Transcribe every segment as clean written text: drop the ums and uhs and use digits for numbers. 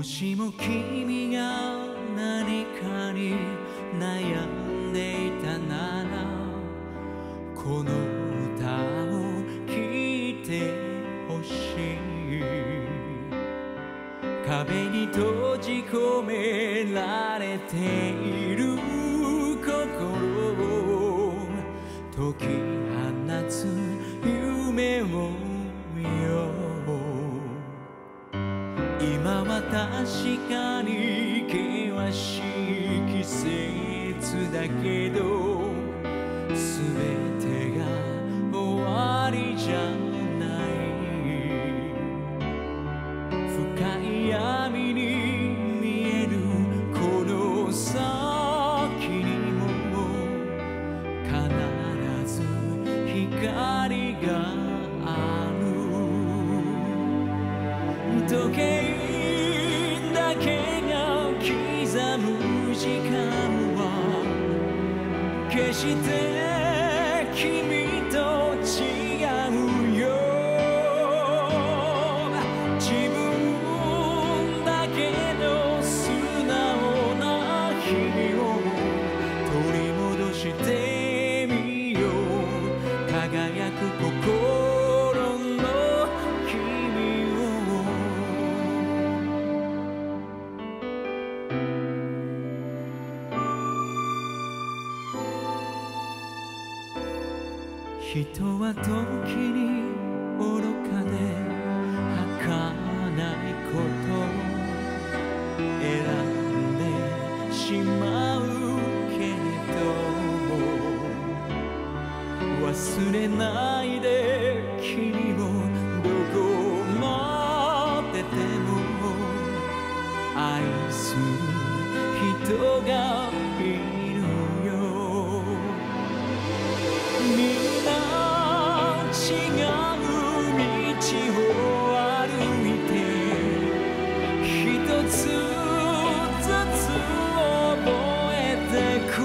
もしも君が何かに悩んでいたならこの歌を聴いてほしい。壁に閉じ込められている心を解き放つ夢を見よう。今は確かに険しい季節だけど全てが終わりじゃない。深い闇に見えるこの先にも必ず光がある。時計だけが刻む時間は決して君と違うよ。自分だけの素直な日々を取り戻してみよう。輝く心の君を。人は時に愚かで儚いことを選んでしまうけれども忘れないで君をどこまででも愛する人がいるよ。違う道を歩いて一つずつ覚えてく。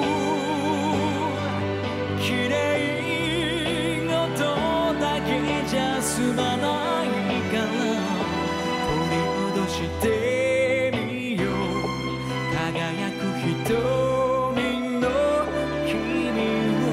綺麗事だけじゃ済まないから取り戻してみよう。輝く瞳の君を。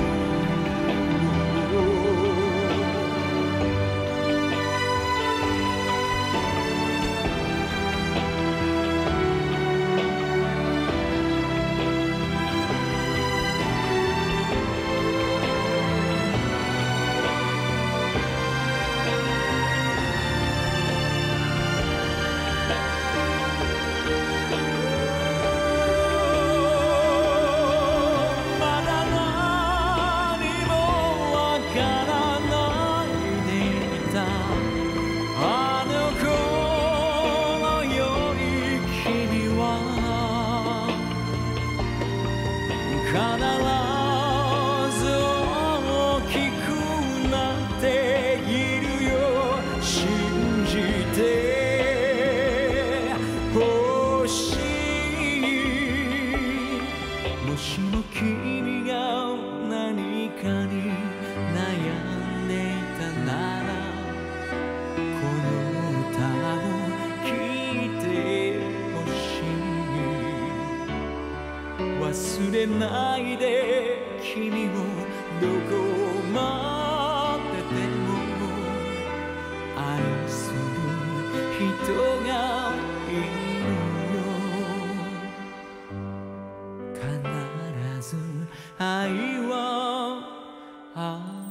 必ず大きくなっているよ。信じてほしい。もしも君が何かに悩んでいたならこの歌を聴いてほしい。忘れないで君をどこまででも愛する人がいるよ。必ず愛はある。